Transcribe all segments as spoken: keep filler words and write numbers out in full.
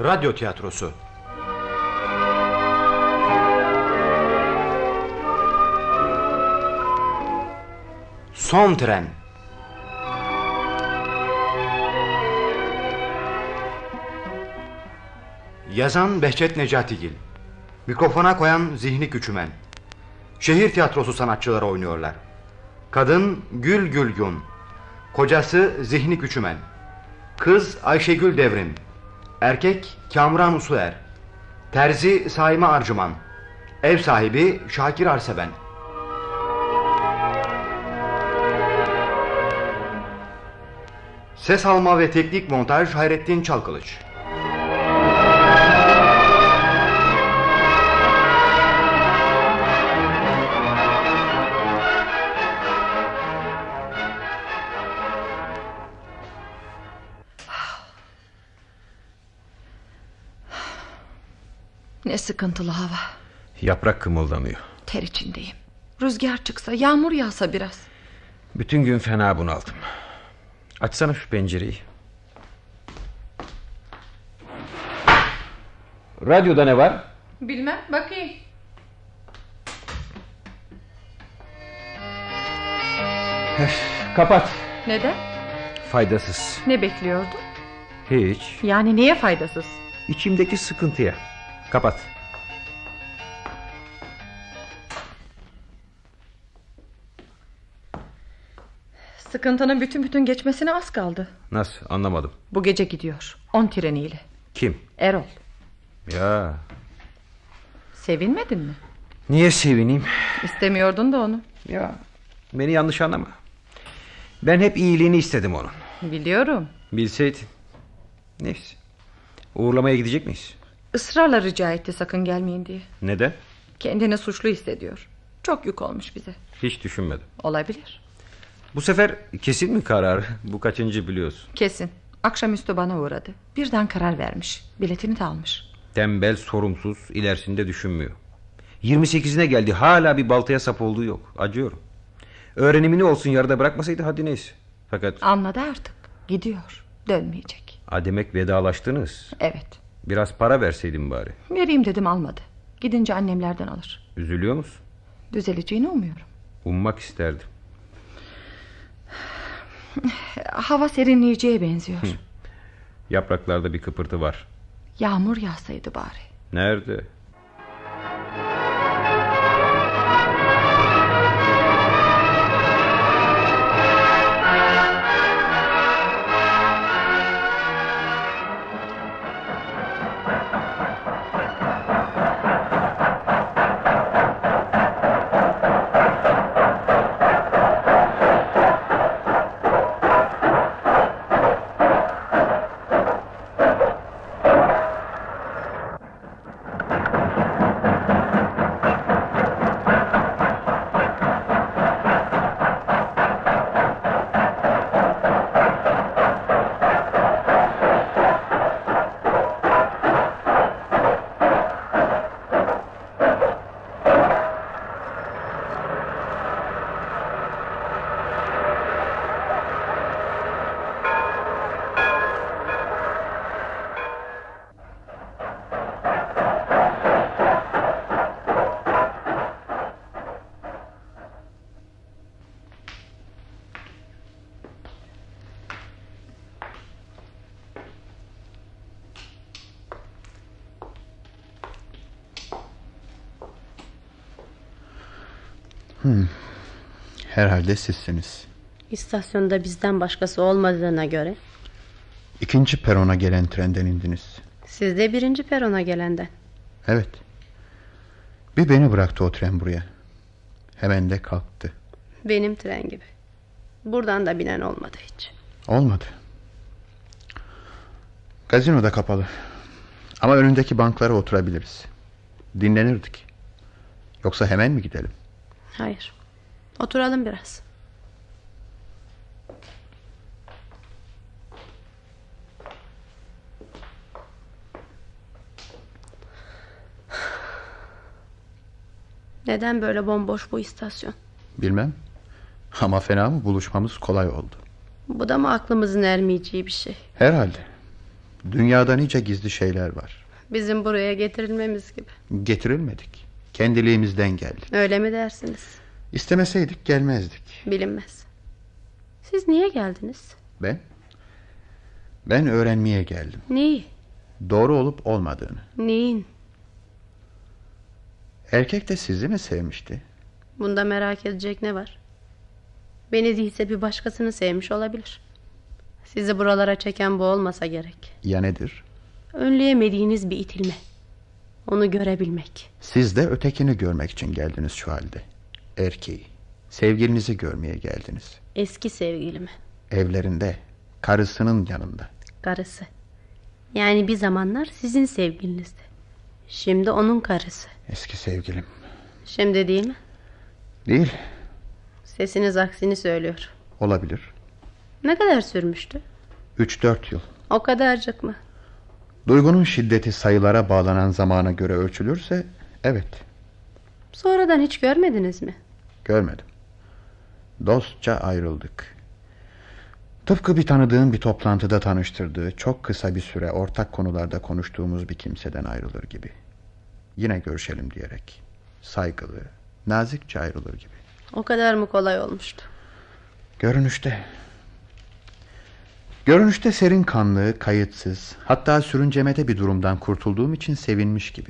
Radyo tiyatrosu. Son tren. Yazan Behçet Necatigil. Mikrofona koyan Zihni Küçümen. Şehir tiyatrosu sanatçıları oynuyorlar. Kadın Gül Gülgün. Kocası Zihni Küçümen. Kız Ayşegül Devrim. Erkek Kamran Usuer. Terzi Saime Arcıman. Ev sahibi Şakir Arseven. Ses alma ve teknik montaj Hayrettin Çalkılıç. Ne sıkıntılı hava. Yaprak kımıldamıyor. Ter içindeyim. Rüzgar çıksa, yağmur yağsa biraz. Bütün gün fena bunaldım. Açsana şu pencereyi. Radyoda ne var? Bilmem, bakayım. Kapat. Neden? Faydasız. Ne bekliyordun? Hiç. Yani neye faydasız? İçimdeki sıkıntıya. Kapat. Sıkıntının bütün bütün geçmesine az kaldı. Nasıl, anlamadım. Bu gece gidiyor, on treniyle. Kim? Erol. Ya. Sevinmedin mi? Niye sevineyim? İstemiyordun da onu. Ya, beni yanlış anlama. Ben hep iyiliğini istedim onun. Biliyorum. Bilseydin. Neyse. Uğurlamaya gidecek miyiz? Israrla rica etti sakın gelmeyin diye. Neden? Kendini suçlu hissediyor. Çok yük olmuş bize. Hiç düşünmedim. Olabilir. Bu sefer kesin mi karar? Bu kaçıncı biliyorsun? Kesin. Akşamüstü bana uğradı. Birden karar vermiş. Biletini de almış. Tembel, sorumsuz, ilerisinde düşünmüyor. yirmi sekizine geldi, hala bir baltaya sap olduğu yok. Acıyorum. Öğrenimini olsun yarıda bırakmasaydı hadi neyse. Fakat... Anladı artık. Gidiyor. Dönmeyecek. Ha, demek vedalaştınız. Evet. Biraz para verseydin bari. Vereyim dedim, almadı. Gidince annemlerden alır. Üzülüyor musun? Düzeleceğini umuyorum. Ummak isterdim. Hava serinleyeceğe benziyor. Hı. Yapraklarda bir kıpırtı var. Yağmur yağsaydı bari. Nerede? Hmm. Herhalde sizsiniz. İstasyonda bizden başkası olmadığına göre. İkinci perona gelen trenden indiniz. Siz de birinci perona gelenden. Evet. Bir beni bıraktı o tren buraya. Hemen de kalktı. Benim tren gibi. Buradan da binen olmadı hiç. Olmadı. Gazino da kapalı. Ama önündeki banklara oturabiliriz. Dinlenirdik. Yoksa hemen mi gidelim? Hayır. Oturalım biraz. Neden böyle bomboş bu istasyon? Bilmem. Ama fena mı, buluşmamız kolay oldu. Bu da mı aklımızın ermeyeceği bir şey? Herhalde. Dünyada nice gizli şeyler var. Bizim buraya getirilmemiz gibi. Getirilmedik. Kendiliğimizden geldik. Öyle mi dersiniz? İstemeseydik gelmezdik. Bilinmez. Siz niye geldiniz? Ben? Ben öğrenmeye geldim. Neyi? Doğru olup olmadığını. Neyin? Erkek de sizi mi sevmişti? Bunda merak edecek ne var? Beni değilse bir başkasını sevmiş olabilir. Sizi buralara çeken bu olmasa gerek. Ya nedir? Önleyemediğiniz bir itilme. Onu görebilmek. Siz de ötekini görmek için geldiniz şu halde. Erkeği, sevgilinizi görmeye geldiniz. Eski sevgilimi. Evlerinde, karısının yanında. Karısı. Yani bir zamanlar sizin sevgilinizdi. Şimdi onun karısı. Eski sevgilim. Şimdi değil mi? Değil. Sesiniz aksini söylüyor. Olabilir. Ne kadar sürmüştü? Üç dört yıl. O kadarcık mı? Duygunun şiddeti sayılara bağlanan zamana göre ölçülürse evet. Sonradan hiç görmediniz mi? Görmedim. Dostça ayrıldık. Tıpkı bir tanıdığım bir toplantıda tanıştırdığı, çok kısa bir süre ortak konularda konuştuğumuz bir kimseden ayrılır gibi. Yine görüşelim diyerek. Saygılı, nazikçe ayrılır gibi. O kadar mı kolay olmuştu? Görünüşte. Görünüşte serin kanlı, kayıtsız, hatta sürüncemede bir durumdan kurtulduğum için sevinmiş gibi.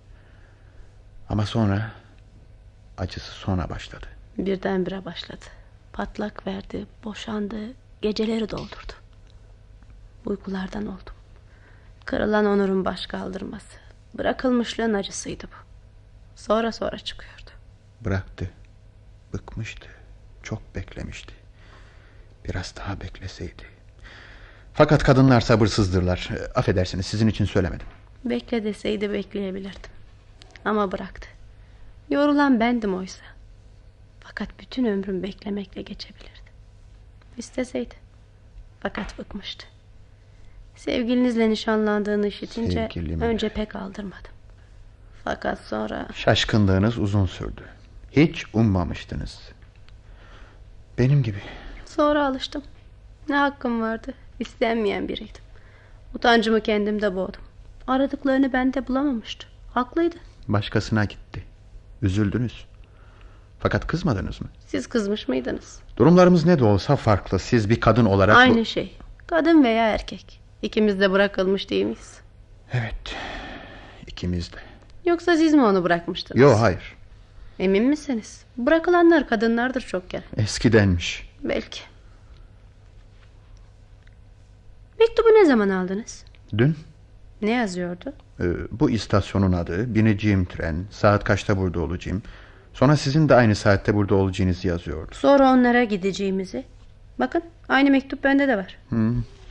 Ama sonra acısı sonra başladı. Birdenbire başladı. Patlak verdi, boşandı, geceleri doldurdu. Uykulardan oldum. Kırılan onurun baş kaldırması, bırakılmışlığın acısıydı bu. Sonra sonra çıkıyordu. Bıraktı. Bıkmıştı. Çok beklemişti. Biraz daha bekleseydi. Fakat kadınlar sabırsızdırlar. Affedersiniz, sizin için söylemedim. Bekle deseydi bekleyebilirdim. Ama bıraktı. Yorulan bendim oysa. Fakat bütün ömrüm beklemekle geçebilirdi. İsteseydi. Fakat bıkmıştı. Sevgilinizle nişanlandığını işitince Sevgilim. önce pek aldırmadım. Fakat sonra... Şaşkınlığınız uzun sürdü. Hiç ummamıştınız. Benim gibi. Sonra alıştım. Ne hakkım vardı? İstenmeyen biriydim. Utancımı kendimde boğdum. Aradıklarını bende bulamamıştı. Haklıydı. Başkasına gitti. Üzüldünüz. Fakat kızmadınız mı? Siz kızmış mıydınız? Durumlarımız ne de olsa farklı. Siz bir kadın olarak... Aynı bu... şey. Kadın veya erkek. İkimiz de bırakılmış değil miyiz? Evet. İkimiz de. Yoksa siz mi onu bırakmıştınız? Yok, hayır. Emin misiniz? Bırakılanlar kadınlardır çok kere. Eskidenmiş. Belki. Mektubu ne zaman aldınız? Dün. Ne yazıyordu? Ee, bu istasyonun adı, bineceğim tren, saat kaçta burada olacağım. Sonra sizin de aynı saatte burada olacağınızı yazıyordu. Sonra onlara gideceğimizi. Bakın, aynı mektup bende de var. Hı.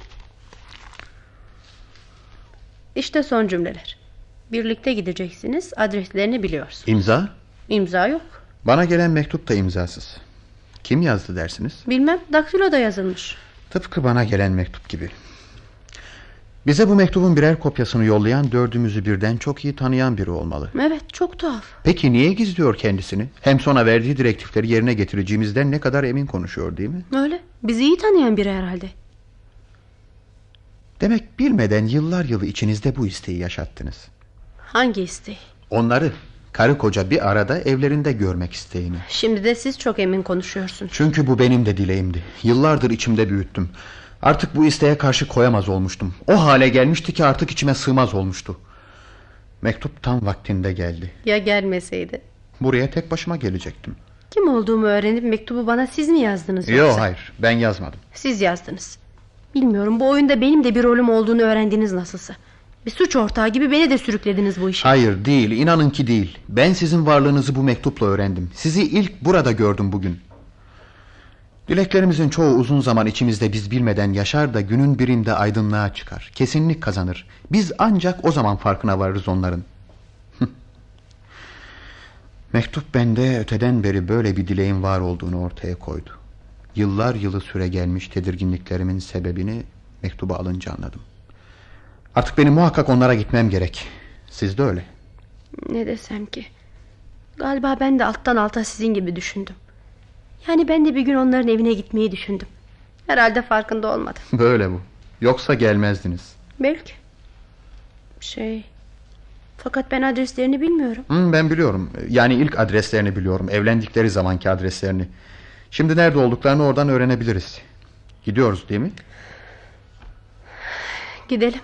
İşte son cümleler. Birlikte gideceksiniz, adreslerini biliyorsunuz. İmza? İmza yok. Bana gelen mektup da imzasız. Kim yazdı dersiniz? Bilmem, daktiloda yazılmış. Tıpkı bana gelen mektup gibi. Bize bu mektubun birer kopyasını yollayan, dördümüzü birden çok iyi tanıyan biri olmalı. Evet, çok tuhaf. Peki niye gizliyor kendisini? Hem sonra verdiği direktifleri yerine getireceğimizden ne kadar emin konuşuyor, değil mi? Öyle, bizi iyi tanıyan biri herhalde. Demek bilmeden yıllar yılı içinizde bu isteği yaşattınız. Hangi isteği? Onları karı koca bir arada evlerinde görmek isteğini. Şimdi de siz çok emin konuşuyorsunuz. Çünkü bu benim de dileğimdi. Yıllardır içimde büyüttüm. Artık bu isteğe karşı koyamaz olmuştum. O hale gelmişti ki artık içime sığmaz olmuştu. Mektup tam vaktinde geldi. Ya gelmeseydi? Buraya tek başıma gelecektim. Kim olduğumu öğrenip mektubu bana siz mi yazdınız yoksa? Yok, hayır, ben yazmadım. Siz yazdınız. Bilmiyorum, bu oyunda benim de bir rolüm olduğunu öğrendiniz nasılsa. Bir suç ortağı gibi beni de sürüklediniz bu işe. Hayır, değil, inanın ki değil. Ben sizin varlığınızı bu mektupla öğrendim. Sizi ilk burada gördüm bugün. Dileklerimizin çoğu uzun zaman içimizde biz bilmeden yaşar da günün birinde aydınlığa çıkar. Kesinlik kazanır. Biz ancak o zaman farkına varırız onların. Mektup bende öteden beri böyle bir dileğin var olduğunu ortaya koydu. Yıllar yılı süre gelmiş tedirginliklerimin sebebini mektubu alınca anladım. Artık benim muhakkak onlara gitmem gerek. Siz de öyle. Ne desem ki? Galiba ben de alttan alta sizin gibi düşündüm. Yani ben de bir gün onların evine gitmeyi düşündüm. Herhalde farkında olmadım. Böyle bu. Yoksa gelmezdiniz. Belki. Şey... Fakat ben adreslerini bilmiyorum. Hı, ben biliyorum. Yani ilk adreslerini biliyorum. Evlendikleri zamanki adreslerini. Şimdi nerede olduklarını oradan öğrenebiliriz. Gidiyoruz değil mi? Gidelim.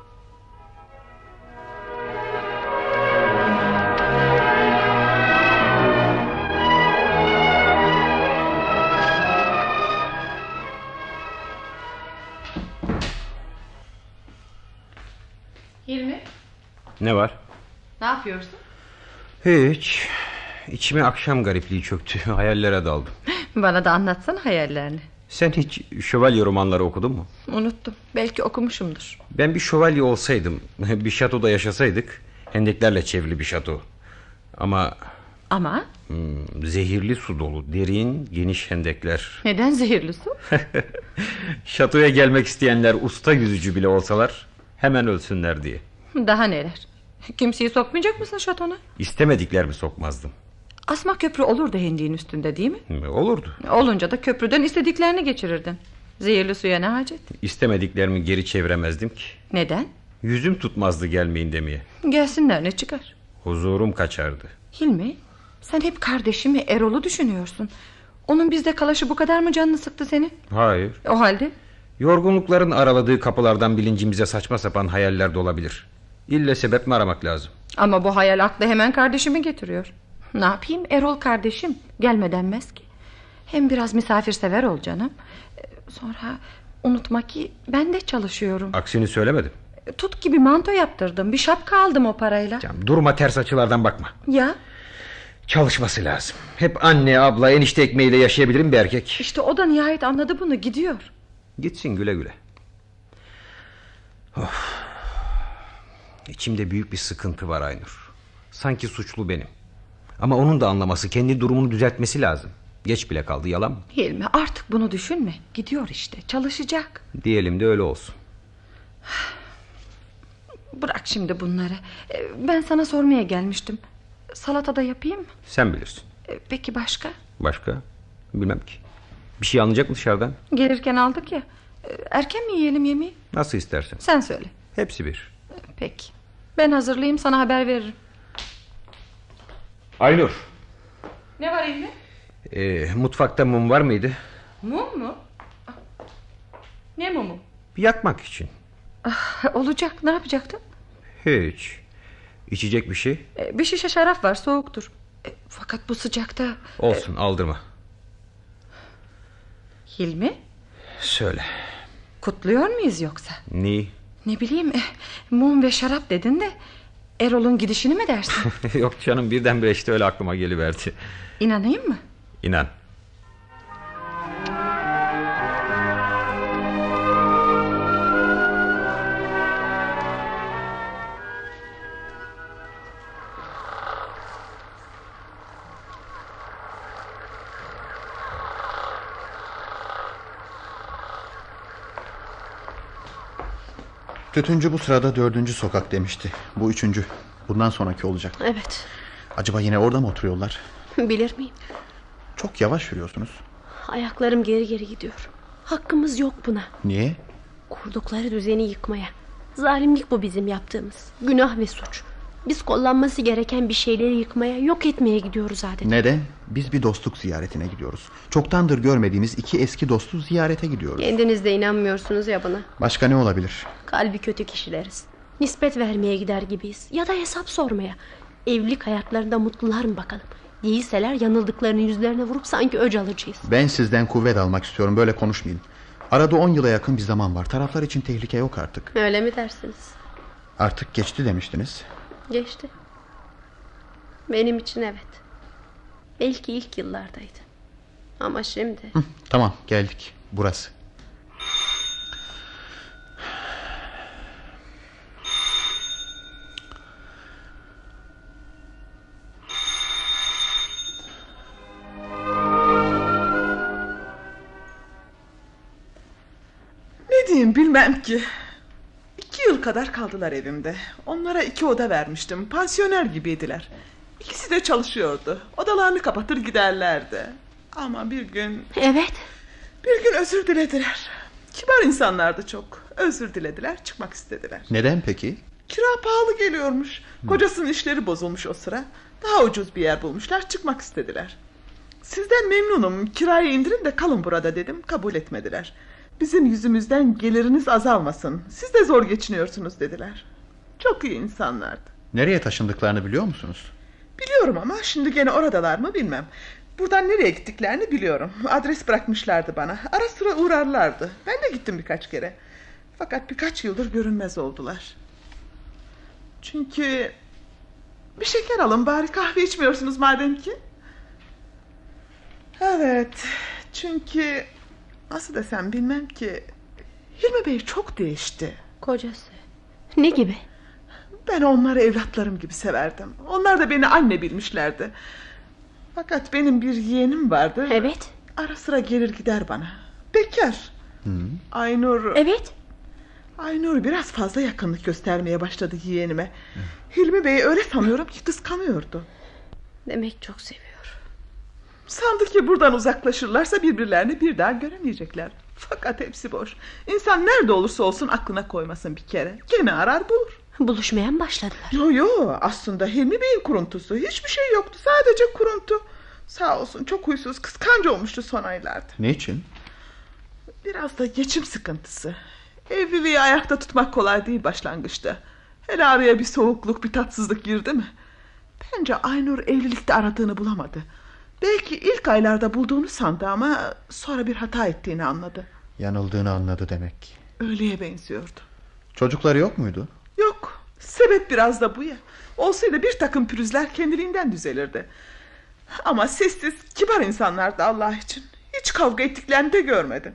Hilmi, Ne var? ne yapıyorsun? Hiç. İçime akşam garipliği çöktü. Hayallere daldım. Bana da anlatsana hayallerini. Sen hiç şövalye romanları okudun mu? Unuttum. Belki okumuşumdur. Ben bir şövalye olsaydım, bir şatoda yaşasaydık, hendeklerle çevrili bir şato. Ama Ama hmm, zehirli su dolu, derin, geniş hendekler. neden zehirli su? Şatoya gelmek isteyenler usta yüzücü bile olsalar hemen ölsünler diye. Daha neler? Kimseyi sokmayacak mısın şatona? İstemediklerimi sokmazdım. Asma köprü olurdu hendiğin üstünde değil mi? Olurdu. Olunca da köprüden istediklerini geçirirdin. Zehirli suya ne hacet? İstemediklerimi geri çeviremezdim ki. Neden? Yüzüm tutmazdı gelmeyin demeye. Gelsinler, ne çıkar? Huzurum kaçardı. Hilmi, sen hep kardeşimi Erol'u düşünüyorsun. Onun bizde kalaşı bu kadar mı canını sıktı seni? Hayır. O halde? Yorgunlukların araladığı kapılardan bilincimize saçma sapan hayaller de olabilir. İlle sebep mi aramak lazım? Ama bu hayal aklı hemen kardeşimi getiriyor. Ne yapayım, Erol kardeşim, gelme denmez ki. Hem biraz misafirsever ol canım. Sonra unutma ki ben de çalışıyorum. Aksini söylemedim. Tut gibi manto yaptırdım, bir şapka aldım o parayla. Canım, durma, ters açılardan bakma. Ya? Çalışması lazım. Hep anne, abla, enişte ekmeğiyle yaşayabilirim bir erkek. İşte o da nihayet anladı bunu, gidiyor. Gitsin güle güle. Of. İçimde büyük bir sıkıntı var Aynur. Sanki suçlu benim. Ama onun da anlaması, kendi durumunu düzeltmesi lazım. Geç bile kaldı, yalan mı? Hilmi, artık bunu düşünme. Gidiyor işte, çalışacak. Diyelim de öyle olsun. Bırak şimdi bunları. Ben sana sormaya gelmiştim. Salata da yapayım mı? Sen bilirsin. Peki başka? Başka? Bilmem ki. Bir şey alınacak mı dışarıdan? Gelirken aldık ya. Erken mi yiyelim yemeği? Nasıl istersen. Sen söyle. Hepsi bir. Peki. Ben hazırlayayım, sana haber veririm. Aynur. Ne var Hilmi? Ee, mutfakta mum var mıydı? Mum mu? Ne mumu? Yakmak için. Ah, olacak, ne yapacaktın? Hiç. İçecek bir şey? Bir şişe şarap var, soğuktur. Fakat bu sıcakta... Olsun, aldırma. Hilmi? Söyle. Kutluyor muyuz yoksa? Neyi? Ne bileyim, mum ve şarap dedin de Erol'un gidişini mi dersin? Yok canım, birdenbire işte öyle aklıma geliverdi. İnanayım mı? İnan. Tütüncü bu sırada dördüncü sokak demişti. Bu üçüncü. Bundan sonraki olacak. Evet. Acaba yine orada mı oturuyorlar? Bilir miyim? Çok yavaş yürüyorsunuz. Ayaklarım geri geri gidiyor. Hakkımız yok buna. Niye? Kurdukları düzeni yıkmaya. Zalimlik bu bizim yaptığımız. Günah ve suç. Biz kullanması gereken bir şeyleri yıkmaya, yok etmeye gidiyoruz adeta. Neden? Biz bir dostluk ziyaretine gidiyoruz. Çoktandır görmediğimiz iki eski dostu ziyarete gidiyoruz. Kendiniz de inanmıyorsunuz ya buna. Başka ne olabilir? Kalbi kötü kişileriz. Nispet vermeye gider gibiyiz. Ya da hesap sormaya. Evlilik hayatlarında mutlular mı bakalım? Değilseler yanıldıklarını yüzlerine vurup sanki öc alıcıyız. Ben sizden kuvvet almak istiyorum, böyle konuşmayın. Arada on yıla yakın bir zaman var. Taraflar için tehlike yok artık. Öyle mi dersiniz? Artık geçti demiştiniz. Geçti. Benim için evet. Belki ilk yıllardaydı. Ama şimdi... Hı, tamam, geldik. Burası. Ne diyeyim bilmem ki. İki yıl kadar kaldılar evimde. Onlara iki oda vermiştim. Pansiyoner gibiydiler. İkisi de çalışıyordu. Odalarını kapatır giderlerdi. Ama bir gün... Evet. Bir gün özür dilediler. Kibar insanlardı çok. Özür dilediler, çıkmak istediler. Neden peki? Kira pahalı geliyormuş. Kocasının işleri bozulmuş o sıra. Daha ucuz bir yer bulmuşlar, çıkmak istediler. Sizden memnunum, kirayı indirin de kalın burada dedim, kabul etmediler. Bizim yüzümüzden geliriniz azalmasın, siz de zor geçiniyorsunuz dediler. Çok iyi insanlardı. Nereye taşındıklarını biliyor musunuz? Biliyorum ama şimdi gene oradalar mı bilmem. Buradan nereye gittiklerini biliyorum. Adres bırakmışlardı bana. Ara sıra uğrarlardı. Ben de gittim birkaç kere. Fakat birkaç yıldır görünmez oldular. Çünkü... Bir şeker alın bari, kahve içmiyorsunuz madem ki. Evet. Çünkü... Nasıl desem bilmem ki... Hilmi Bey çok değişti. Kocası. Ne gibi? Ben onları evlatlarım gibi severdim. Onlar da beni anne bilmişlerdi. Fakat benim bir yeğenim vardı. Evet. Ara sıra gelir gider bana. Bekar. Hı. Aynur. Evet. Aynur biraz fazla yakınlık göstermeye başladı yeğenime. Hı. Hilmi Bey öyle sanıyorum ki kıskanıyordu. Demek çok seviyor. Sandı ki buradan uzaklaşırlarsa birbirlerini bir daha göremeyecekler. Fakat hepsi boş. İnsan nerede olursa olsun aklına koymasın bir kere. Gene arar bulur. Buluşmaya mı başladılar? Yo yo, aslında Hilmi Bey'in kuruntusu. Hiçbir şey yoktu, sadece kuruntu. Sağ olsun çok huysuz, kıskanç olmuştu son aylarda. Niçin? Biraz da geçim sıkıntısı. Evliliği ayakta tutmak kolay değil başlangıçta. Hele araya bir soğukluk, bir tatsızlık girdi mi? Bence Aynur evlilikte aradığını bulamadı. Belki ilk aylarda bulduğunu sandı ama sonra bir hata ettiğini anladı. Yanıldığını anladı demek. Öyleye benziyordu. Çocukları yok muydu? Yok. Sebep biraz da bu ya. Olsaydı bir takım pürüzler kendiliğinden düzelirdi. Ama sessiz, kibar insanlardı Allah için. Hiç kavga ettiklerini de görmedim.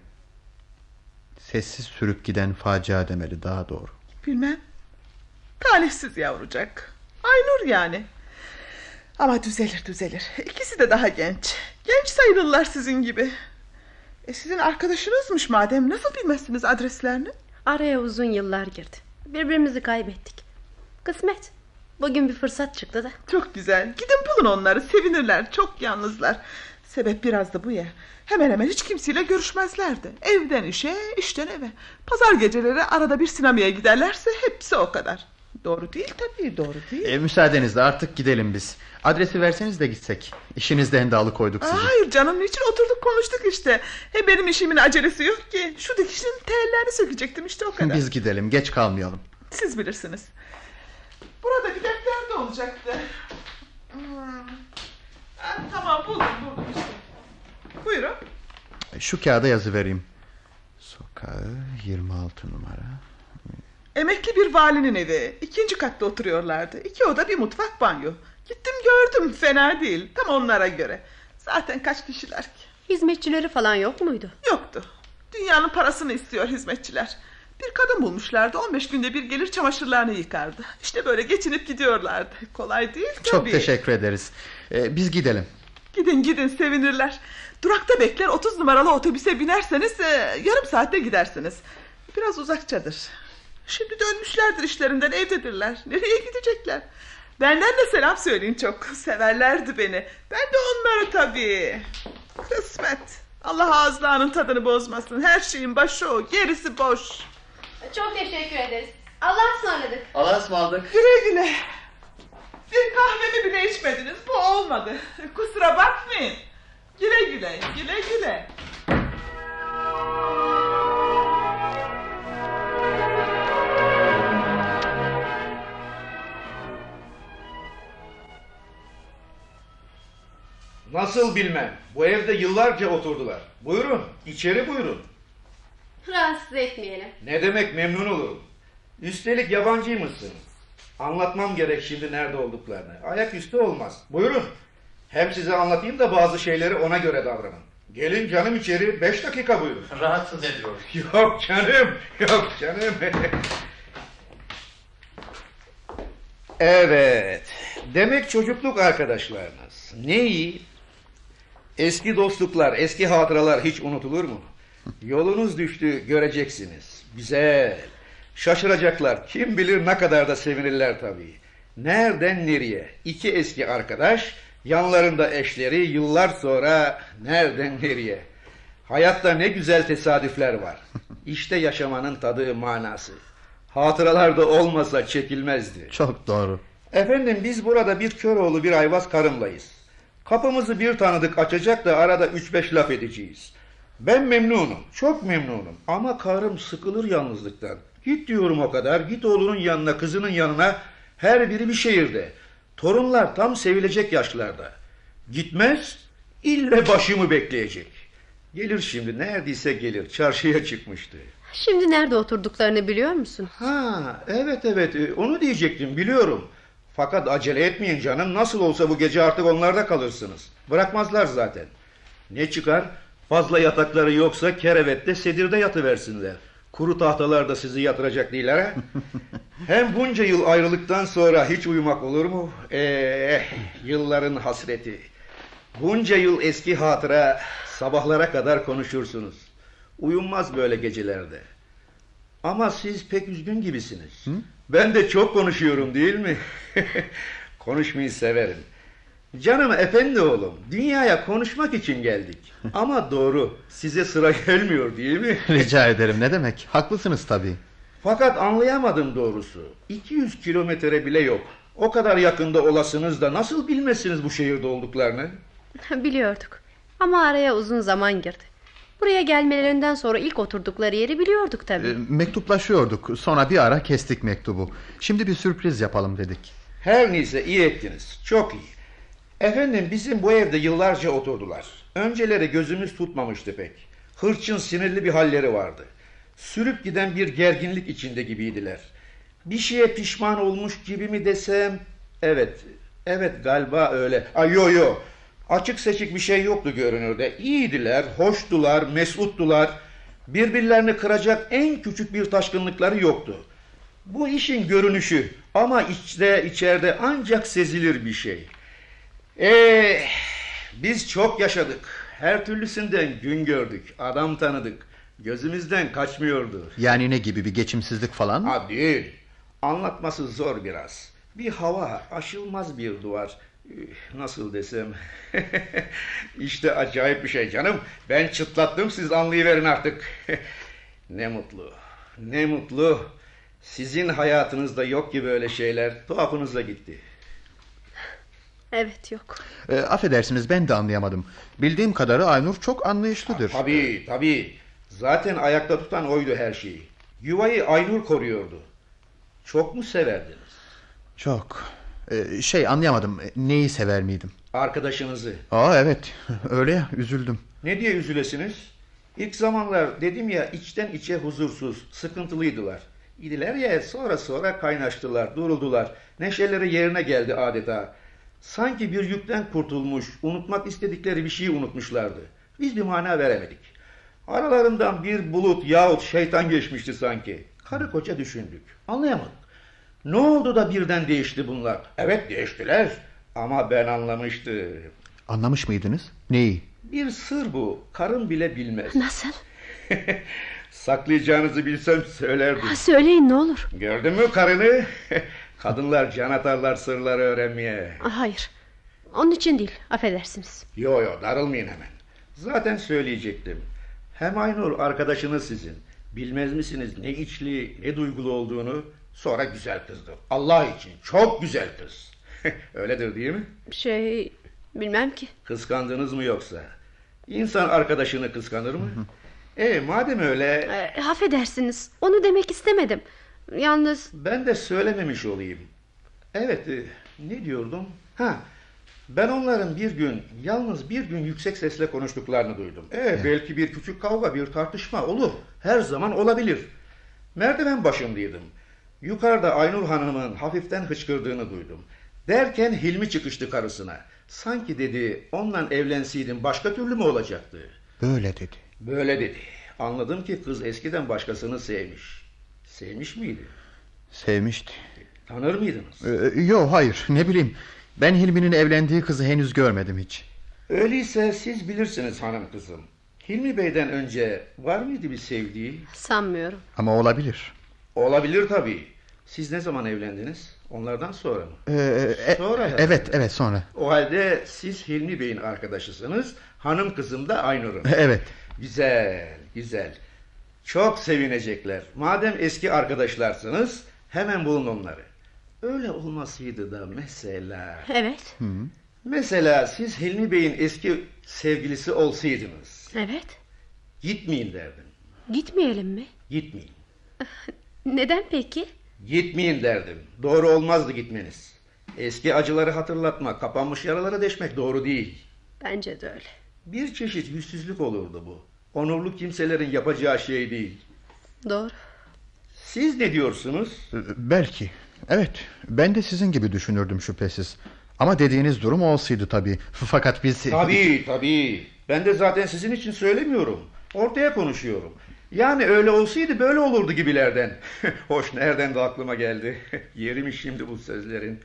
Sessiz sürüp giden facia demeli, daha doğru. Bilmem. Talihsiz yavrucak. Aynur yani. Ama düzelir düzelir. İkisi de daha genç. Genç sayılırlar sizin gibi. E sizin arkadaşınızmış madem, nasıl bilmezsiniz adreslerini? Araya uzun yıllar girdi. Birbirimizi kaybettik. Kısmet. Bugün bir fırsat çıktı da. Çok güzel. Gidin bulun onları, sevinirler. Çok yalnızlar. Sebep biraz da bu ya. Hemen hemen hiç kimseyle görüşmezlerdi. Evden işe, işten eve. Pazar geceleri arada bir sinemaya giderlerse hepsi o kadar. Doğru değil tabii, doğru değil. E, müsaadenizle artık gidelim biz. Adresi verseniz de gitsek. İşinizden de alıkoyduk sizi. Hayır canım, niçin oturduk konuştuk işte. He benim işimin acelesi yok ki. Şu dikişin tellerini sökecektim işte, o kadar. Biz gidelim, geç kalmayalım. Siz bilirsiniz. Burada bir defter de olacaktı. Hmm. Ha, tamam buldum buldum işte. Buyurun. Şu kağıda yazı vereyim. Sokağı yirmi altı numara. Emekli bir valinin evi. İkinci katta oturuyorlardı. İki oda, bir mutfak, banyo. Gittim gördüm, fena değil. Tam onlara göre. Zaten kaç kişiler ki? Hizmetçileri falan yok muydu? Yoktu. Dünyanın parasını istiyor hizmetçiler. Bir kadın bulmuşlardı. on beş günde bir gelir çamaşırlarını yıkardı. İşte böyle geçinip gidiyorlardı. Kolay değil tabii. Çok teşekkür ederiz. Ee, biz gidelim. Gidin gidin, sevinirler. Durakta bekler, otuz numaralı otobüse binerseniz e, yarım saatte gidersiniz. Biraz uzakçadır. Şimdi dönmüşlerdir işlerinden, evdedirler. Nereye gidecekler? Benden de selam söyleyin çok. Severlerdi beni. Ben de onları tabii. Kısmet. Allah ağızlarının tadını bozmasın. Her şeyin başı o, gerisi boş. Çok teşekkür ederiz. Allah'a ısmarladık. Allah'a ısmarladık. Güle güle. Bir kahvemi bile içmediniz. Bu olmadı. Kusura bakmayın. Güle güle, güle güle. Nasıl bilmem. Bu evde yıllarca oturdular. Buyurun, içeri buyurun. Rahatsız etmeyelim. Ne demek, memnun olurum. Üstelik yabancıymışsınız. Anlatmam gerek şimdi nerede olduklarını. Ayaküstü olmaz. Buyurun. Hem size anlatayım da bazı şeyleri ona göre davranın. Gelin canım içeri, beş dakika buyurun. Rahatsız ediyor. Yok canım, yok canım. Evet. Demek çocukluk arkadaşlarınız. Ne iyi. Eski dostluklar, eski hatıralar hiç unutulur mu? Yolunuz düştü, göreceksiniz. Güzel. Şaşıracaklar. Kim bilir ne kadar da sevinirler tabii. Nereden nereye? İki eski arkadaş, yanlarında eşleri, yıllar sonra nereden nereye? Hayatta ne güzel tesadüfler var. İşte yaşamanın tadı, manası. Hatıralar da olmasa çekilmezdi. Çok doğru. Efendim, biz burada bir Köroğlu bir Ayvaz karımlayız. Kapımızı bir tanıdık açacak da arada üç beş laf edeceğiz. Ben memnunum, çok memnunum. Ama karım sıkılır yalnızlıktan. Git diyorum o kadar, git oğlunun yanına, kızının yanına. Her biri bir şehirde. Torunlar tam sevilecek yaşlarda. Gitmez, ille başımı bekleyecek. Gelir şimdi, neredeyse gelir. Çarşıya çıkmıştı. Şimdi nerede oturduklarını biliyor musun? Ha, evet evet, onu diyecektim, biliyorum. Fakat acele etmeyin canım. Nasıl olsa bu gece artık onlarda kalırsınız. Bırakmazlar zaten. Ne çıkar? Fazla yatakları yoksa kerevette, sedirde yatıversinler. Kuru tahtalarda sizi yatıracak değiller ha? Hem bunca yıl ayrılıktan sonra hiç uyumak olur mu? Eh, yılların hasreti. Bunca yıl eski hatıra, sabahlara kadar konuşursunuz. Uyunmaz böyle gecelerde. Ama siz pek üzgün gibisiniz. Hı? Ben de çok konuşuyorum değil mi? Konuşmayı severim. Canım efendi oğlum, dünyaya konuşmak için geldik. Ama doğru, size sıra gelmiyor değil mi? Rica ederim, ne demek? Haklısınız tabii. Fakat anlayamadım doğrusu. iki yüz kilometre bile yok. O kadar yakında olasınız da nasıl bilmezsiniz bu şehirde olduklarını? Biliyorduk. Ama araya uzun zaman girdi. Buraya gelmelerinden sonra ilk oturdukları yeri biliyorduk tabii. E, mektuplaşıyorduk. Sonra bir ara kestik mektubu. Şimdi bir sürpriz yapalım dedik. Her neyse, iyi ettiniz. Çok iyi. Efendim, bizim bu evde yıllarca oturdular. Önceleri gözümüz tutmamıştı pek. Hırçın, sinirli bir halleri vardı. Sürüp giden bir gerginlik içinde gibiydiler. Bir şeye pişman olmuş gibi mi desem? Evet, evet galiba öyle. Ay yo yo. Açık seçik bir şey yoktu görünürde. İyiydiler, hoştular, mesuttular. Birbirlerini kıracak en küçük bir taşkınlıkları yoktu. Bu işin görünüşü, ama içte içeride ancak sezilir bir şey. Eee, biz çok yaşadık. Her türlüsünden gün gördük, adam tanıdık. Gözümüzden kaçmıyordu. Yani ne gibi, bir geçimsizlik falan mı? Ha, değil. Anlatması zor biraz. Bir hava, aşılmaz bir duvar. Nasıl desem? İşte acayip bir şey canım. Ben çıtlattım, siz anlayıverin artık. Ne mutlu, ne mutlu. Sizin hayatınızda yok ki böyle şeyler. Tuhafınıza gitti. Evet, yok. E, affedersiniz, ben de anlayamadım. Bildiğim kadarı Aynur çok anlayışlıdır. Ha, tabii tabii. Zaten ayakta tutan oydu her şeyi. Yuvayı Aynur koruyordu. Çok mu severdiniz? Çok. Ee, şey anlayamadım. Neyi sever miydim? Arkadaşınızı. Aa evet. Öyle ya, üzüldüm. Ne diye üzülesiniz? İlk zamanlar dedim ya, içten içe huzursuz, sıkıntılıydılar. İdiler ya, sonra sonra kaynaştılar, duruldular. Neşeleri yerine geldi adeta. Sanki bir yükten kurtulmuş, unutmak istedikleri bir şeyi unutmuşlardı. Biz bir mana veremedik. Aralarından bir bulut yahut şeytan geçmişti sanki. Karı koca düşündük, anlayamadık. Ne oldu da birden değişti bunlar? Evet, değiştiler. Ama ben anlamıştım. Anlamış mıydınız? Neyi? Bir sır bu. Karım bile bilmez. Nasıl? Saklayacağınızı bilsem söylerdim. Ha, söyleyin ne olur. Gördün mü karını? Kadınlar can atarlar sırları öğrenmeye. Hayır. Onun için değil, affedersiniz. Yo yo, darılmayın hemen. Zaten söyleyecektim. Hem Aynur arkadaşınız sizin. Bilmez misiniz ne içli ne duygulu olduğunu? Sonra güzel kızdır. Allah için çok güzel kız. Öyledir değil mi? Şey, bilmem ki. Kıskandınız mı yoksa? İnsan arkadaşını kıskanır mı? E madem öyle... E, affedersiniz, onu demek istemedim. Yalnız... Ben de söylememiş olayım. Evet, e, ne diyordum? Ha, ben onların bir gün, yalnız bir gün yüksek sesle konuştuklarını duydum. E, belki bir küçük kavga, bir tartışma olur. Her zaman olabilir. Merdiven başındaydım. Yukarıda Aynur Hanım'ın hafiften hıçkırdığını duydum. Derken Hilmi çıkıştı karısına. Sanki dedi, onunla evlenseydin başka türlü mü olacaktı? Böyle dedi. Böyle dedi. Anladım ki kız eskiden başkasını sevmiş. Sevmiş miydi? Sevmişti. Tanır mıydınız? Ee, yok hayır, ne bileyim. Ben Hilmi'nin evlendiği kızı henüz görmedim hiç. Öyleyse siz bilirsiniz hanım kızım. Hilmi Bey'den önce var mıydı bir sevdiği? Sanmıyorum. Ama olabilir. Olabilir tabii. Siz ne zaman evlendiniz? Onlardan sonra mı? Ee, sonra e, evet evet sonra. O halde siz Hilmi Bey'in arkadaşısınız. Hanım kızım da Aynur'un. Evet. Güzel güzel. Çok sevinecekler. Madem eski arkadaşlarsınız hemen bulun onları. Öyle olmasıydı da mesela... Evet. Hı. Mesela siz Hilmi Bey'in eski sevgilisi olsaydınız... Evet. Gitmeyin derdim. Gitmeyelim mi? Gitmeyin. Neden peki? Gitmeyin derdim. Doğru olmazdı gitmeniz. Eski acıları hatırlatmak, kapanmış yaraları deşmek doğru değil. Bence de öyle. Bir çeşit yüzsüzlük olurdu bu. Onurlu kimselerin yapacağı şey değil. Doğru. Siz ne diyorsunuz? Belki. Evet, ben de sizin gibi düşünürdüm şüphesiz. Ama dediğiniz durum olsaydı tabii. Fakat biz... Tabii tabii. Ben de zaten sizin için söylemiyorum. Ortaya konuşuyorum. Yani öyle olsaydı böyle olurdu gibilerden. Hoş, nereden de aklıma geldi. Yerim şimdi bu sözlerin.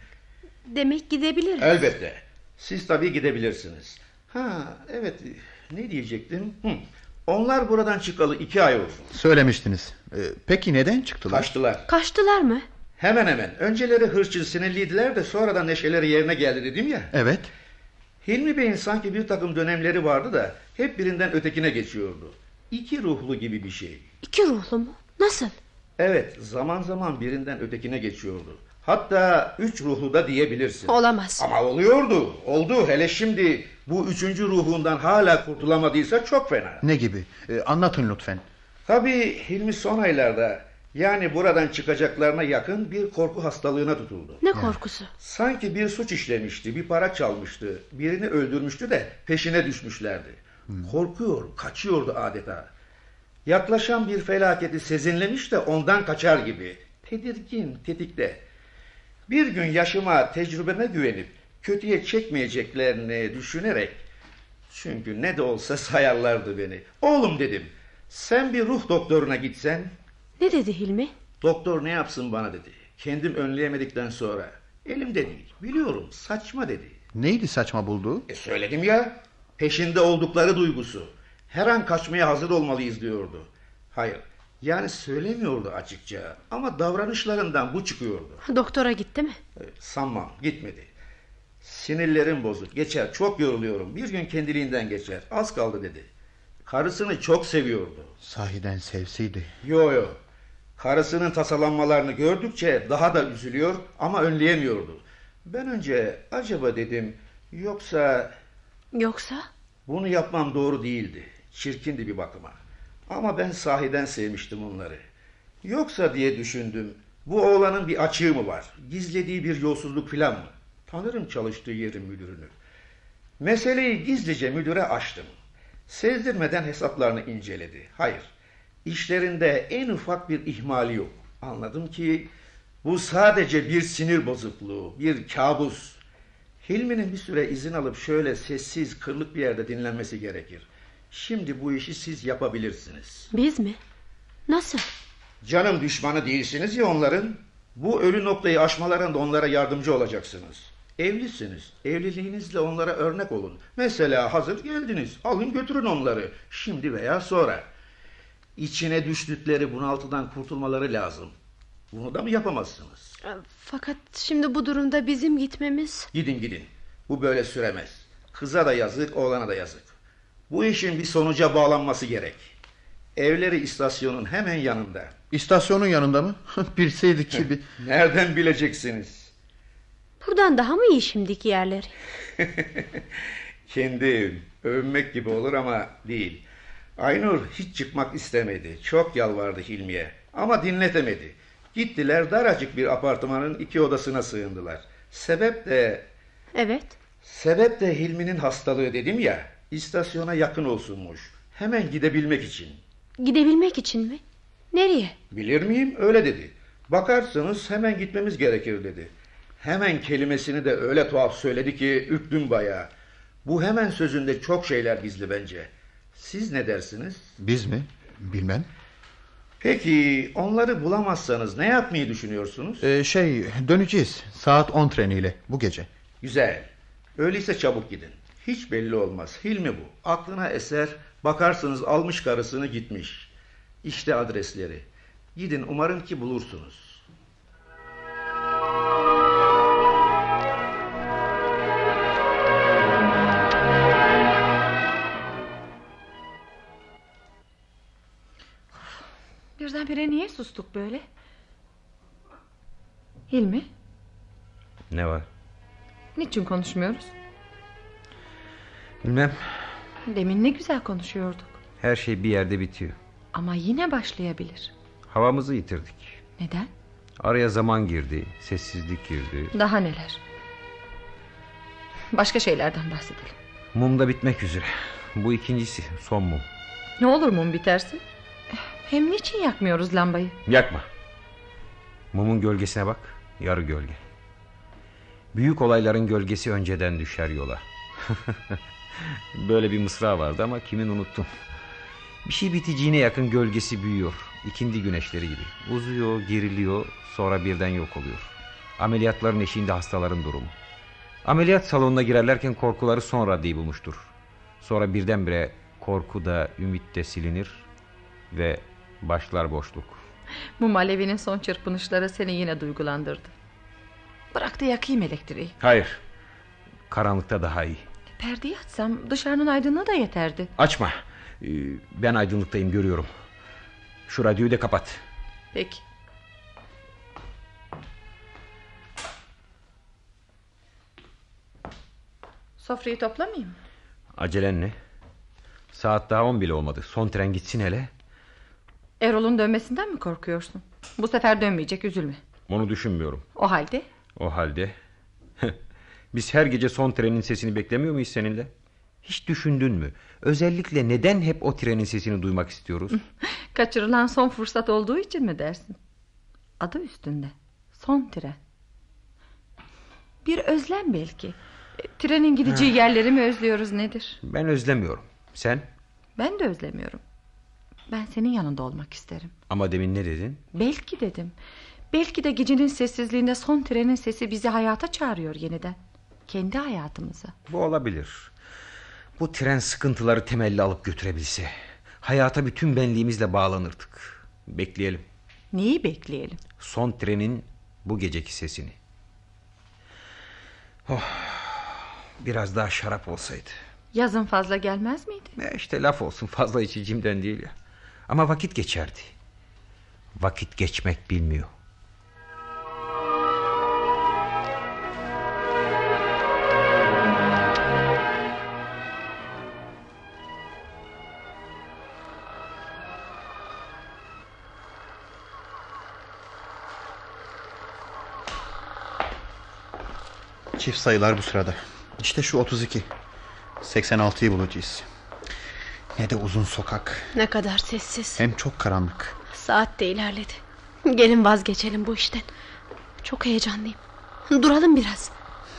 Demek gidebiliriz. Elbette. Siz tabii gidebilirsiniz. Ha evet, ne diyecektim? Hı. Onlar buradan çıkalı iki ay oldu. Söylemiştiniz. Ee, peki neden çıktılar? Kaçtılar. Kaçtılar mı? Hemen hemen. Önceleri hırçın, sinirliydiler de sonradan neşeleri yerine geldi dedim ya. Evet. Hilmi Bey'in sanki bir takım dönemleri vardı da hep birinden ötekine geçiyordu. İki ruhlu gibi bir şey. İki ruhlu mu? Nasıl? Evet, zaman zaman birinden ötekine geçiyordu. Hatta üç ruhlu da diyebilirsin. Olamaz. Ama oluyordu. Oldu. Hele şimdi bu üçüncü ruhundan hala kurtulamadıysa çok fena. Ne gibi? Ee, anlatın lütfen. Tabii Hilmi son aylarda, yani buradan çıkacaklarına yakın bir korku hastalığına tutuldu. Ne korkusu? Sanki bir suç işlemişti, bir para çalmıştı, birini öldürmüştü de peşine düşmüşlerdi. Hmm. Korkuyor, kaçıyordu adeta. Yaklaşan bir felaketi sezinlemiş de ondan kaçar gibi. Tedirgin, tetikte. Bir gün yaşıma, tecrübeme güvenip kötüye çekmeyeceklerini düşünerek, çünkü ne de olsa sayarlardı beni. Oğlum dedim, sen bir ruh doktoruna gitsen. Ne dedi Hilmi? Doktor ne yapsın bana dedi. Kendim önleyemedikten sonra. Elimde değil, biliyorum, saçma dedi. Neydi saçma bulduğu? E söyledim ya, peşinde oldukları duygusu. Her an kaçmaya hazır olmalıyız diyordu. Hayır, yani söylemiyordu açıkça ama davranışlarından bu çıkıyordu. Doktora gitti mi? E, sanmam, gitmedi. Sinirlerim bozuk, geçer, çok yoruluyorum. Bir gün kendiliğinden geçer, az kaldı dedi. Karısını çok seviyordu. Sahiden sevseydi. Yo yo. Karısının tasalanmalarını gördükçe daha da üzülüyor ama önleyemiyordu. Ben önce acaba dedim, yoksa... Yoksa? Bunu yapmam doğru değildi. Çirkindi bir bakıma. Ama ben sahiden sevmiştim onları. Yoksa diye düşündüm, bu oğlanın bir açığı mı var? Gizlediği bir yolsuzluk filan mı? Tanırım çalıştığı yerin müdürünü. Meseleyi gizlice müdüre açtım. Sezdirmeden hesaplarını inceledi. Hayır, işlerinde en ufak bir ihmali yok. Anladım ki bu sadece bir sinir bozukluğu, bir kabus. Hilmi'nin bir süre izin alıp şöyle sessiz, kırlık bir yerde dinlenmesi gerekir. Şimdi bu işi siz yapabilirsiniz. Biz mi? Nasıl? Canım düşmanı değilsiniz ya onların. Bu ölü noktayı aşmalarında onlara yardımcı olacaksınız. Evlisiniz. Evliliğinizle onlara örnek olun. Mesela hazır geldiniz. Alın götürün onları. Şimdi veya sonra. İçine düştükleri bunaltıdan kurtulmaları lazım. Bunu da mı yapamazsınız? Fakat şimdi bu durumda bizim gitmemiz... Gidin gidin. Bu böyle süremez. Kıza da yazık, oğlana da yazık. Bu işin bir sonuca bağlanması gerek. Evleri istasyonun hemen yanında. İstasyonun yanında mı? Bilseydik ki bir... Nereden bileceksiniz? Buradan daha mı iyi şimdiki yerleri? Kendi evim. Övünmek gibi olur ama değil. Aynur hiç çıkmak istemedi. Çok yalvardı Hilmi'ye. Ama dinletemedi. Gittiler, daracık bir apartmanın iki odasına sığındılar. Sebep de... Evet. Sebep de Hilmi'nin hastalığı dedim ya. İstasyona yakın olsunmuş. Hemen gidebilmek için. Gidebilmek için mi? Nereye? Bilir miyim? Öyle dedi. Bakarsınız hemen gitmemiz gerekir dedi. Hemen kelimesini de öyle tuhaf söyledi ki ürktüm bayağı. Bu hemen sözünde çok şeyler gizli bence. Siz ne dersiniz? Biz mi? Bilmem. Peki onları bulamazsanız ne yapmayı düşünüyorsunuz? Ee, şey döneceğiz saat on treniyle bu gece. Güzel. Öyleyse çabuk gidin. Hiç belli olmaz. Hilmi bu. Aklına eser, bakarsınız almış karısını gitmiş. İşte adresleri. Gidin, umarım ki bulursunuz. Birdenbire niye sustuk böyle? Hilmi? Ne var? Niçin konuşmuyoruz? Bilmem. Demin ne güzel konuşuyorduk. Her şey bir yerde bitiyor. Ama yine başlayabilir. Havamızı yitirdik. Neden? Araya zaman girdi, sessizlik girdi. Daha neler? Başka şeylerden bahsedelim. Mum da bitmek üzere. Bu ikincisi, son mum. Ne olur mum bitersin. Hem niçin yakmıyoruz lambayı? Yakma. Mumun gölgesine bak, yarı gölge. Büyük olayların gölgesi önceden düşer yola. Böyle bir mısra vardı ama kimin unuttum. Bir şey biteceğine yakın gölgesi büyüyor. İkindi güneşleri gibi. Uzuyor, geriliyor, sonra birden yok oluyor. Ameliyatların eşiğinde hastaların durumu. Ameliyat salonuna girerlerken korkuları son raddeyi bulmuştur. Sonra birdenbire korku da ümit de silinir ve başlar boşluk. Mum alevinin son çırpınışları seni yine duygulandırdı. Bırak da yakayım elektriği. Hayır, karanlıkta daha iyi. Perdeyi açsam dışarının aydınlığı da yeterdi. Açma, ee, ben aydınlıktayım, görüyorum. Şu radyoyu da kapat. Peki. Sofrayı toplamayayım mı? Acelen ne? Saat daha on bile olmadı. Son tren gitsin hele. Erol'un dönmesinden mi korkuyorsun? Bu sefer dönmeyecek, üzülme. Onu düşünmüyorum. O halde? O halde biz her gece son trenin sesini beklemiyor muyuz seninle? Hiç düşündün mü? Özellikle neden hep o trenin sesini duymak istiyoruz? Kaçırılan son fırsat olduğu için mi dersin? Adı üstünde. Son tren. Bir özlem belki. Trenin gideceği yerleri mi özlüyoruz, nedir? Ben özlemiyorum. Sen? Ben de özlemiyorum. Ben senin yanında olmak isterim. Ama demin ne dedin? Belki dedim. Belki de gecenin sessizliğinde son trenin sesi bizi hayata çağırıyor yeniden. Kendi hayatımıza. Bu olabilir. Bu tren sıkıntıları temelli alıp götürebilse, hayata bütün benliğimizle bağlanırdık. Bekleyelim. Neyi bekleyelim? Son trenin bu geceki sesini. Oh, biraz daha şarap olsaydı. Yazın fazla gelmez miydi? E işte laf olsun, fazla içicimden değil ya. Ama vakit geçerdi. Vakit geçmek bilmiyor. Çift sayılar bu sırada. İşte şu otuz iki. seksen altıyı bulacağız. Ne de uzun sokak. Ne kadar sessiz. Hem çok karanlık. Saat de ilerledi. Gelin vazgeçelim bu işten. Çok heyecanlıyım. Duralım biraz.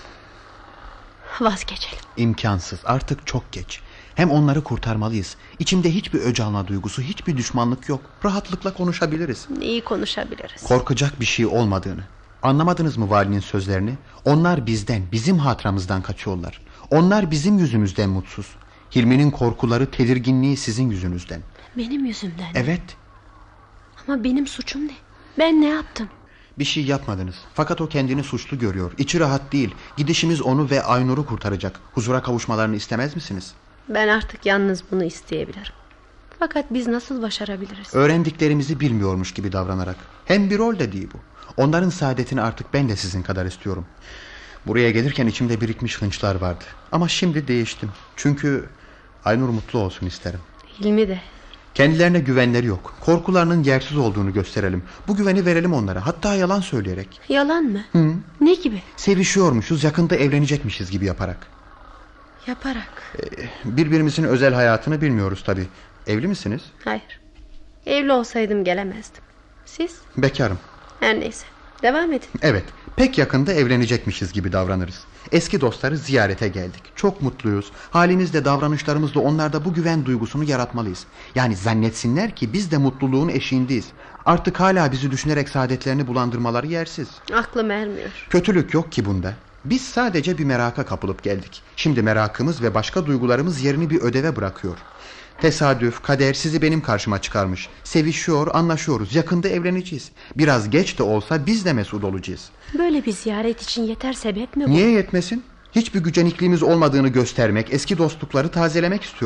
Vazgeçelim. İmkansız, artık çok geç. Hem onları kurtarmalıyız. İçimde hiçbir öc alma duygusu, hiçbir düşmanlık yok. Rahatlıkla konuşabiliriz. Neyi konuşabiliriz? Korkacak bir şey olmadığını. Anlamadınız mı valinin sözlerini? Onlar bizden, bizim hatıramızdan kaçıyorlar. Onlar bizim yüzümüzden mutsuz. Hilmi'nin korkuları, tedirginliği sizin yüzünüzden. Benim yüzümden mi? Evet. Ama benim suçum ne? Ben ne yaptım? Bir şey yapmadınız. Fakat o kendini suçlu görüyor. İçi rahat değil. Gidişimiz onu ve Aynur'u kurtaracak. Huzura kavuşmalarını istemez misiniz? Ben artık yalnız bunu isteyebilirim. Fakat biz nasıl başarabiliriz? Öğrendiklerimizi bilmiyormuş gibi davranarak. Hem bir rol de değil bu. Onların saadetini artık ben de sizin kadar istiyorum. Buraya gelirken içimde birikmiş hınçlar vardı. Ama şimdi değiştim. Çünkü Aynur mutlu olsun isterim. Hilmi de. Kendilerine güvenleri yok. Korkularının yersiz olduğunu gösterelim. Bu güveni verelim onlara. Hatta yalan söyleyerek. Yalan mı? Hı. Ne gibi? Sevişiyormuşuz, yakında evlenecekmişiz gibi yaparak. Yaparak. Ee, birbirimizin özel hayatını bilmiyoruz tabii. Evli misiniz? Hayır. Evli olsaydım gelemezdim. Siz? Bekarım. Her neyse. Devam edin. Evet, pek yakında evlenecekmişiz gibi davranırız. Eski dostları ziyarete geldik. Çok mutluyuz. Halimizle, davranışlarımızla onlarda bu güven duygusunu yaratmalıyız. Yani zannetsinler ki biz de mutluluğun eşiğindeyiz. Artık hala bizi düşünerek saadetlerini bulandırmaları yersiz. Aklım ermiyor. Kötülük yok ki bunda. Biz sadece bir meraka kapılıp geldik. Şimdi merakımız ve başka duygularımız yerini bir ödeve bırakıyor. Tesadüf, kader sizi benim karşıma çıkarmış. Sevişiyor, anlaşıyoruz. Yakında evleneceğiz. Biraz geç de olsa biz de mesut olacağız. Böyle bir ziyaret için yeter sebep mi bu? Niye yetmesin? Hiçbir gücenikliğimiz olmadığını göstermek, eski dostlukları tazelemek istiyoruz.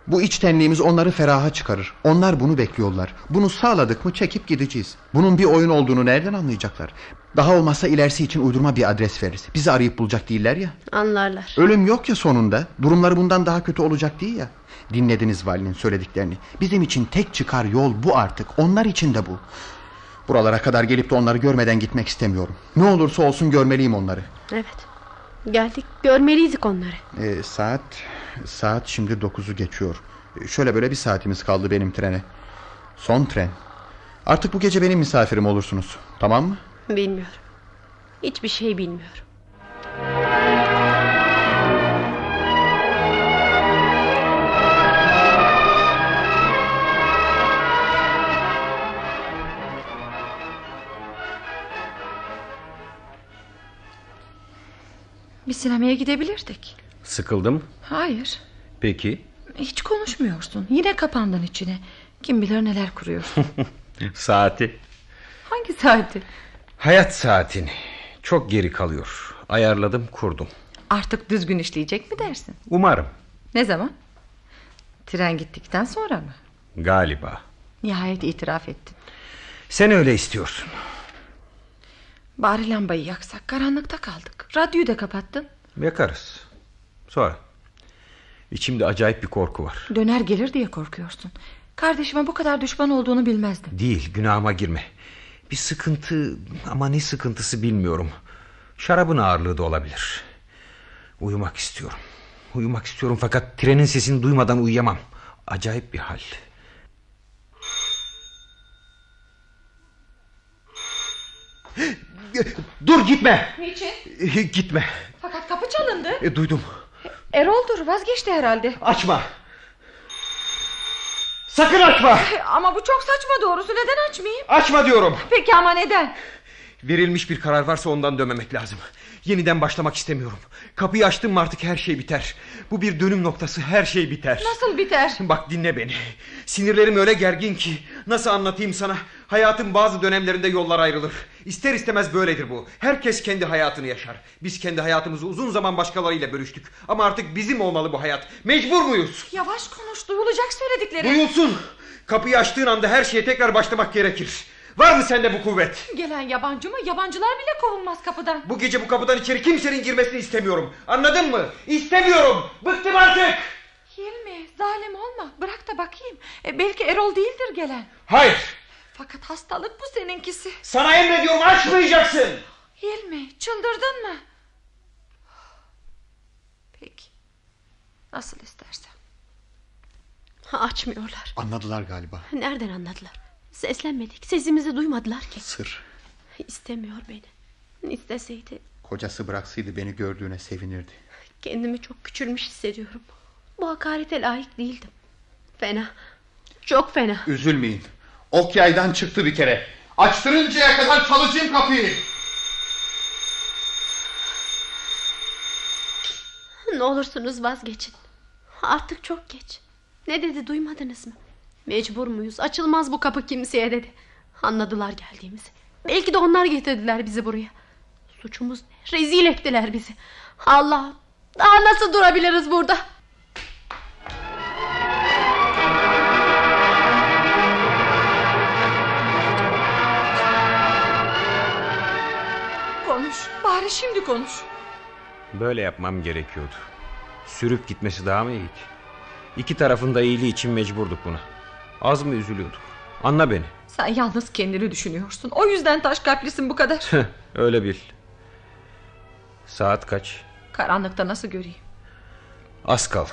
Bu içtenliğimiz onları feraha çıkarır. Onlar bunu bekliyorlar. Bunu sağladık mı çekip gideceğiz. Bunun bir oyun olduğunu nereden anlayacaklar? Daha olmazsa ilerisi için uydurma bir adres veririz. Bizi arayıp bulacak değiller ya. Anlarlar. Ölüm yok ya sonunda. Durumları bundan daha kötü olacak değil ya. Dinlediniz valinin söylediklerini. Bizim için tek çıkar yol bu artık. Onlar için de bu. Buralara kadar gelip de onları görmeden gitmek istemiyorum. Ne olursa olsun görmeliyim onları. Evet. Geldik, görmeliydik onları. Ee, saat saat şimdi dokuzu geçiyor. Ee, şöyle böyle bir saatimiz kaldı benim trene. Son tren. Artık bu gece benim misafirim olursunuz. Tamam mı? Bilmiyorum. Hiçbir şey bilmiyorum. Bir sinemaya gidebilirdik. Sıkıldım. Hayır. Peki. Hiç konuşmuyorsun. Yine kapandın içine. Kim bilir neler kuruyorsun. Saati. Hangi saati? Hayat saatini. Çok geri kalıyor. Ayarladım, kurdum. Artık düzgün işleyecek mi dersin? Umarım. Ne zaman? Tren gittikten sonra mı? Galiba. Nihayet itiraf ettin. Sen öyle istiyorsun. Bari lambayı yaksak, karanlıkta kaldık. Radyoyu da kapattın. Yakarız. Sonra. İçimde acayip bir korku var. Döner gelir diye korkuyorsun. Kardeşime bu kadar düşman olduğunu bilmezdim. Değil, günahıma girme. Bir sıkıntı, ama ne sıkıntısı bilmiyorum. Şarabın ağırlığı da olabilir. Uyumak istiyorum. Uyumak istiyorum fakat trenin sesini duymadan uyuyamam. Acayip bir hal. Dur, gitme. Niçin? Gitme. Fakat kapı çalındı. E, duydum. Erol'dur, vazgeçti herhalde. Açma. Sakın açma. Ama bu çok saçma, doğrusu neden açmayayım? Açma diyorum. Peki ama neden? Verilmiş bir karar varsa ondan dönmemek lazım. Yeniden başlamak istemiyorum. Kapıyı açtım mı artık her şey biter. Bu bir dönüm noktası, her şey biter. Nasıl biter? Bak dinle beni. Sinirlerim öyle gergin ki nasıl anlatayım sana? Hayatın bazı dönemlerinde yollar ayrılır. İster istemez böyledir bu. Herkes kendi hayatını yaşar. Biz kendi hayatımızı uzun zaman başkalarıyla bölüştük. Ama artık bizim olmalı bu hayat. Mecbur muyuz? Yavaş konuş, duyulacak söyledikleri. Duyulsun. Kapıyı açtığın anda her şeye tekrar başlamak gerekir. Var mı sende bu kuvvet? Gelen yabancı mı? Yabancılar bile kovulmaz kapıdan. Bu gece bu kapıdan içeri kimsenin girmesini istemiyorum. Anladın mı? İstemiyorum. Bıktım artık. Hilmi, zalim olma. Bırak da bakayım. E, belki Erol değildir gelen. Hayır. Fakat hastalık bu seninkisi. Sana emrediyorum, açmayacaksın. Hilmi, çıldırdın mı? Peki. Nasıl istersen. Ha, açmıyorlar. Anladılar galiba. Nereden anladılar? Seslenmedik, sesimizi duymadılar ki. Sır. İstemiyor beni. İsteseydi. Kocası bıraksaydı beni gördüğüne sevinirdi. Kendimi çok küçülmüş hissediyorum. Bu hakarete layık değildim. Fena. Çok fena. Üzülmeyin. Ok yaydan çıktı bir kere. Açtırıncaya kadar çalacağım kapıyı. Ne olursunuz vazgeçin. Artık çok geç. Ne dedi, duymadınız mı? Mecbur muyuz? Açılmaz bu kapı kimseye dedi. Anladılar geldiğimizi. Belki de onlar getirdiler bizi buraya. Suçumuz ne? Rezil ettiler bizi. Allah, daha nasıl durabiliriz burada? Konuş, bari şimdi konuş. Böyle yapmam gerekiyordu. Sürüp gitmesi daha mı iyiydi? İki tarafın da iyiliği için mecburduk buna. Az mı üzülüyorduk? Anla beni. Sen yalnız kendini düşünüyorsun. O yüzden taş kalplisin bu kadar. Öyle bil. Saat kaç? Karanlıkta nasıl göreyim? Az kaldı.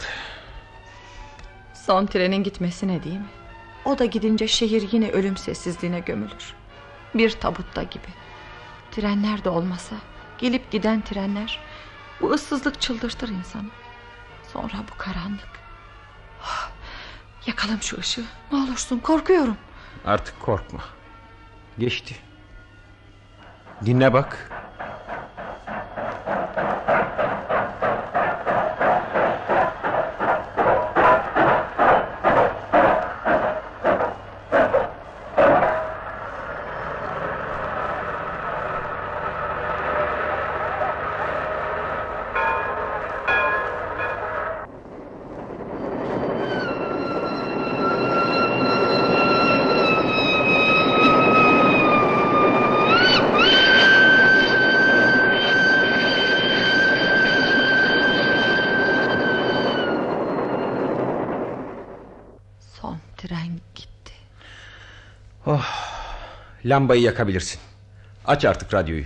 Son trenin gitmesine değil mi? O da gidince şehir yine ölüm sessizliğine gömülür. Bir tabutta gibi. Trenler de olmasa, gelip giden trenler. Bu ıssızlık çıldırtır insanı. Sonra bu karanlık. Oh, yakalım şu ışığı. Ne olursun, korkuyorum. Artık korkma. Geçti. Dinle bak. Oh, lambayı yakabilirsin. Aç artık radyoyu.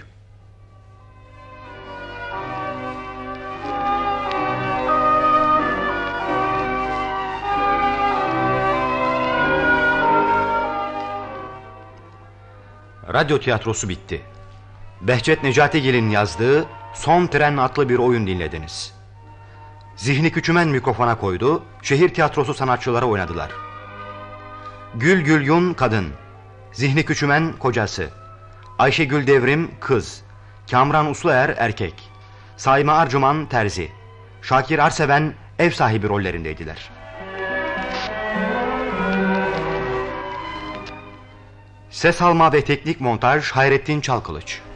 Radyo tiyatrosu bitti. Behçet Necatigil'in yazdığı Son Tren adlı bir oyun dinlediniz. Zihni Küçümen mikrofona koydu, şehir tiyatrosu sanatçıları oynadılar. Gül Gülyun kadın, Zihni Küçümen kocası, Ayşegül Devrim kız, Kamran Usluer erkek, Saime Arcuman terzi, Şakir Arseven ev sahibi rollerindeydiler. Ses alma ve teknik montaj Hayrettin Çalkılıç.